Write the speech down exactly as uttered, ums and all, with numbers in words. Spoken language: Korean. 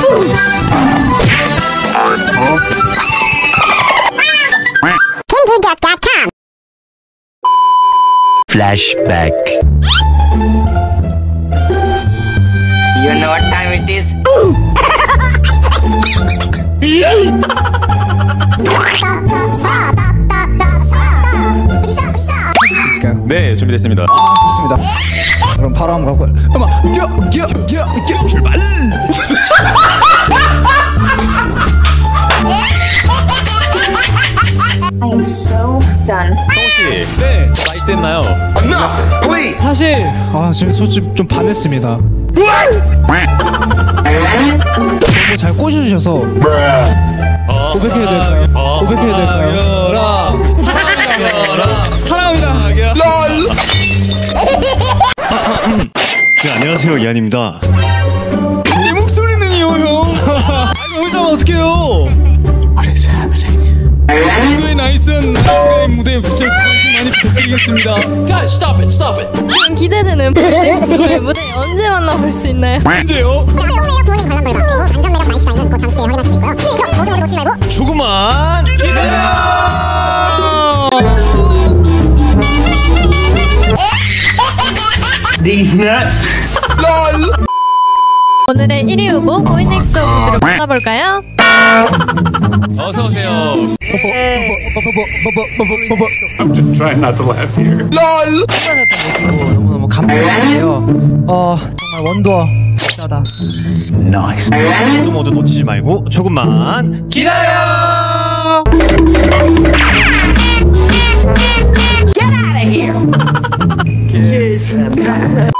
Flashback. You know what time it is? 네, 준비됐습니다. 아, 좋습니다. 그럼 바로 한번 가고. 음악 껴껴껴껴 출발. I am so done. 성우씨, 네. 나이스 했나요? Enough, please. 사실 아 지금 솔직히 좀 반했습니다. 너무 잘 꽂아주셔서 고백해야 될까요? 고백해야 될까요? 사랑합니다. 사랑합니다. 네, 안녕하세요, 이한입니다. 제 목소리는요, 형. 아이고 의사면 어떡해요? What is happening? 목소리 나이스한 나이스가의 무대에 제 관심 많이 부탁드리겠습니다. Guys, stop it, stop it. 지금 기대되는 넥스트의 무대 언제 만나볼 수 있나요? 언제요? 매력 부모님 관람불가 그리고 반전 매력 나이스 가이는 곧 잠시 뒤에 확인하실 수 있고요. 그럼 모두 모두 놓치지 말고 조금만 기다려. These nuts. 오늘의 일 위 후보 보이넥스트 후보로 만나볼까요? 어서 오세요. I'm just trying not to laugh here. 너무너무 감사한데요. 어 정말 원더 짜다. Nice. 모두 모두 놓치지 말고 조금만 기다려. Get out of here.